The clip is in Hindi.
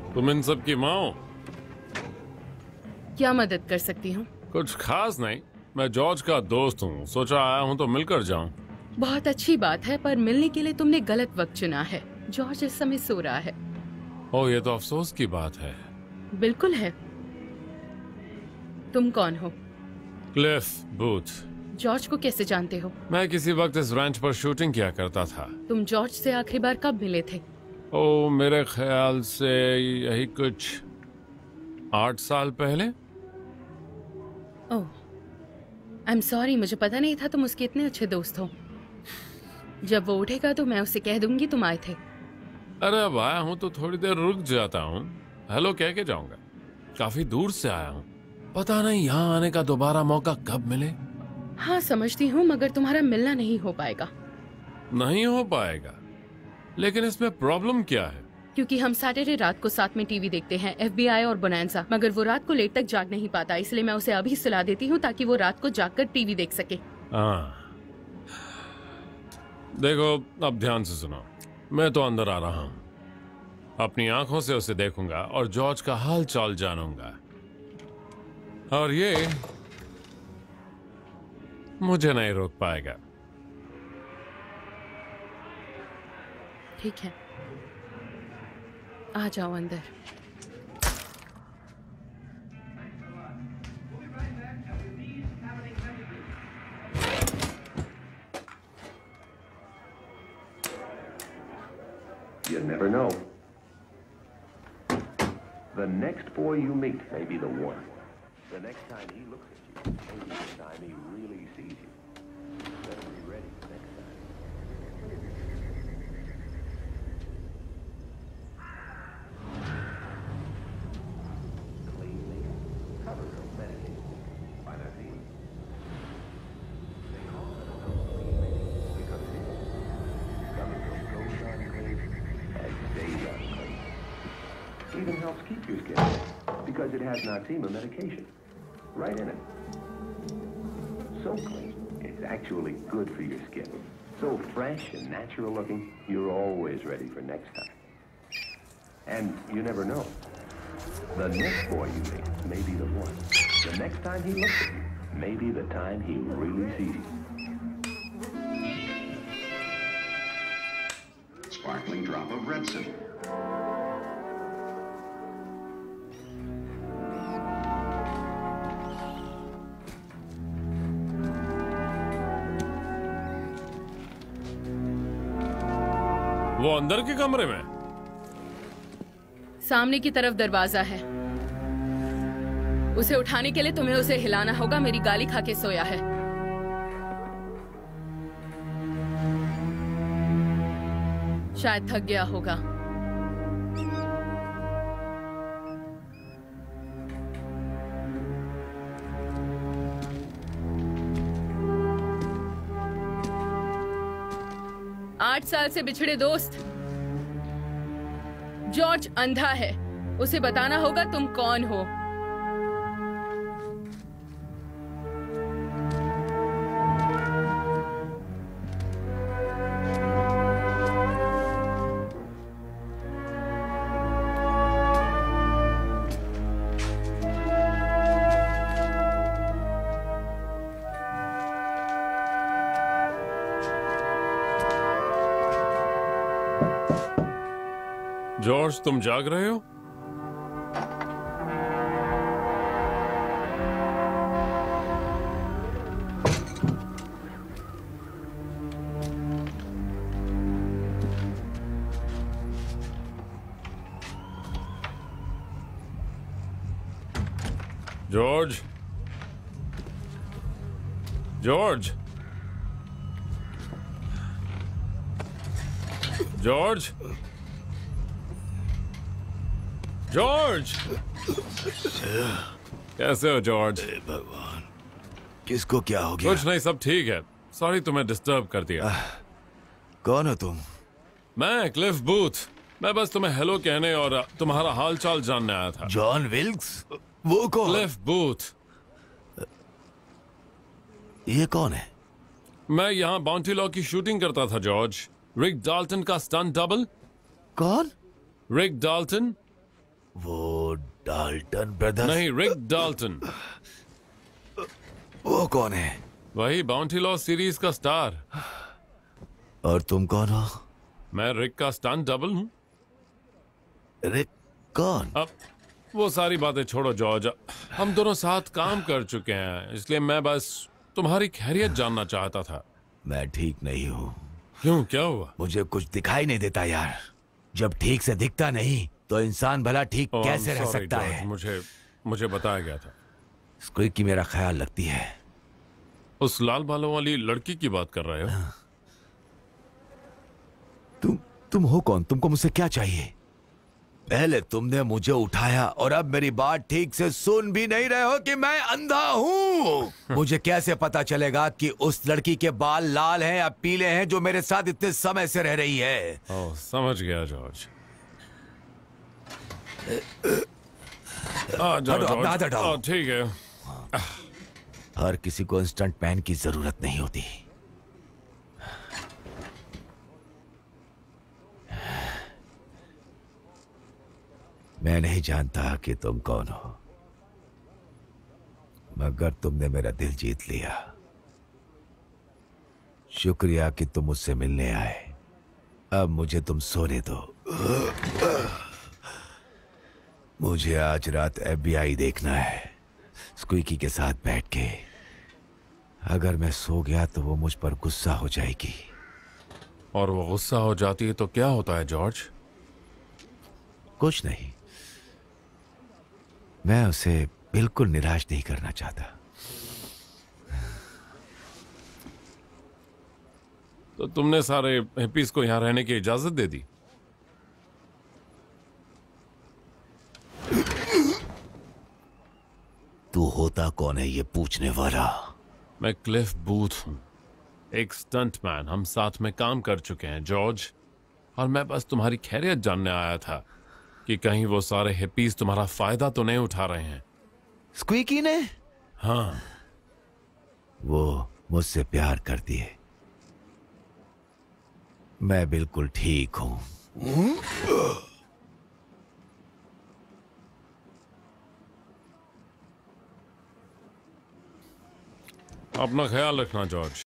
तुम इन सब की माँ हो? क्या मदद कर सकती हूँ? कुछ खास नहीं, मैं जॉर्ज का दोस्त हूँ, सोचा आया हूँ तो मिलकर जाऊँ। बहुत अच्छी बात है, पर मिलने के लिए तुमने गलत वक्त चुना है। जॉर्ज इस समय सो रहा है। ओह, ये तो अफसोस की बात है। बिल्कुल है। तुम कौन हो? Cliff booth. जॉर्ज को कैसे जानते हो? मैं किसी वक्त इस रैंच पर शूटिंग किया करता था। तुम जॉर्ज से आखिरी बार कब मिले थे? ओह, मेरे ख्याल से यही कुछ 8 साल पहले। ओह, आई एम सॉरी, मुझे पता नहीं था तुम उसके इतने अच्छे दोस्त हो। जब वो उठेगा तो मैं उसे कह दूंगी तुम आए थे। अरे अब आया हूँ तो थोड़ी देर रुक जाता हूँ, हेलो कह के जाऊंगा। काफी दूर से आया हूँ, पता नहीं यहाँ आने का दोबारा मौका कब मिले। हाँ समझती हूँ, मगर तुम्हारा मिलना नहीं हो पाएगा। नहीं हो पाएगा? लेकिन इसमें प्रॉब्लम क्या है? क्योंकि हम सैटरडे रात को साथ में टीवी देखते हैं, FBI और बोनांजा, मगर वो रात को लेट तक जाग नहीं पाता, इसलिए मैं उसे अभी सुला देती हूँ ताकि वो रात को जागकर टीवी देख सके। हाँ, देखो अब ध्यान से सुनो, मैं तो अंदर आ रहा हूँ, अपनी आंखों से उसे देखूंगा और जॉर्ज का हाल चाल जानूंगा, और ये मुझे नहीं रोक पाएगा। ठीक है, आ जाओ अंदर। You never know. The next boy you meet may be the one. The next time he looks at you may be the time he really sees you. Better be ready for next time. Cleanly covered or medicated by their team. They call it a clean because it is. Coming from goes unclean and stays unclean. Even helps keep your skin because it has Noxema medication right in it. So clean, it's actually good for your skin. So fresh and natural looking, you're always ready for next time. And you never know. The next boy you meet may be the one. The next time he looks at you may be the time he really sees you. Sparkling drop of Redson. वो अंदर के कमरे में? सामने की तरफ दरवाजा है, उसे उठाने के लिए तुम्हें उसे हिलाना होगा। मेरी गाली खा के सोया है। शायद थक गया होगा। आठ साल से बिछड़े दोस्त। जॉर्ज अंधा है, उसे बताना होगा तुम कौन हो। जॉर्ज, तुम जाग रहे हो? जॉर्ज, जॉर्ज, जॉर्ज, जॉर्ज, कैसे हो जॉर्ज? भगवान, किसको क्या हो गया? कुछ नहीं, सब ठीक है। सॉरी तुम्हें डिस्टर्ब कर दिया। कौन हो तुम? मैं क्लिफ बूथ। मैं बस तुम्हें हेलो कहने और तुम्हारा हाल चाल जानने आया था। John Wilkes? वो कौन? Cliff Booth. ये कौन है? मैं यहाँ बाउंटी लॉ की शूटिंग करता था जॉर्ज। रिक डाल्टन का स्टंट डबल। कौन? रिक डाल्टन, वो डाल्टन ब्रदर्स? नहीं, रिक डाल्टन। वो कौन है? वही बाउंटी लॉ सीरीज का स्टार। और तुम कौन हो? मैं रिक का स्टंट डबल हूँ। रिक कौन? अब वो सारी बातें छोड़ो जॉर्ज, हम दोनों साथ काम कर चुके हैं, इसलिए मैं बस तुम्हारी खैरियत जानना चाहता था। मैं ठीक नहीं हूँ। क्यों, क्या हुआ? मुझे कुछ दिखाई नहीं देता यार। जब ठीक से दिखता नहीं तो इंसान भला ठीक Oh, कैसे I'm रह sorry, सकता जॉर्ज, है? मुझे बताया गया था। स्क्विकी मेरा ख्याल रखती है। उस लाल बालों वाली लड़की की बात कर रहे हो? तुम हो कौन? तुमको मुझसे क्या चाहिए? पहले तुमने मुझे उठाया और अब मेरी बात ठीक से सुन भी नहीं रहे हो कि मैं अंधा हूँ। मुझे कैसे पता चलेगा कि उस लड़की के बाल लाल हैं या पीले हैं जो मेरे साथ इतने समय से रह रही है? ओह, समझ गया जॉर्ज। आ जाओ हटो, जॉर्ज। अपना हाथ हटाओ। ठीक है। हर किसी को इंस्टेंट पैन की जरूरत नहीं होती। मैं नहीं जानता कि तुम कौन हो, मगर तुमने मेरा दिल जीत लिया। शुक्रिया कि तुम मुझसे मिलने आए। अब मुझे तुम सोने दो। मुझे आज रात FBI देखना है, स्क्विकी के साथ बैठ के। अगर मैं सो गया तो वो मुझ पर गुस्सा हो जाएगी। और वो गुस्सा हो जाती है तो क्या होता है जॉर्ज? कुछ नहीं, मैं उसे बिल्कुल निराश नहीं करना चाहता। तो तुमने सारे हिप्पीज को यहाँ रहने की इजाजत दे दी? तू होता कौन है ये पूछने वाला? मैं क्लिफ बूथ हूँ, एक स्टंटमैन। हम साथ में काम कर चुके हैं जॉर्ज, और मैं बस तुम्हारी खैरियत जानने आया था कि कहीं वो सारे हिप्पीज तुम्हारा फायदा तो नहीं उठा रहे हैं। स्क्विकी ने? हाँ। वो मुझसे प्यार करती है। मैं बिल्कुल ठीक हूं। अपना ख्याल रखना जॉर्ज।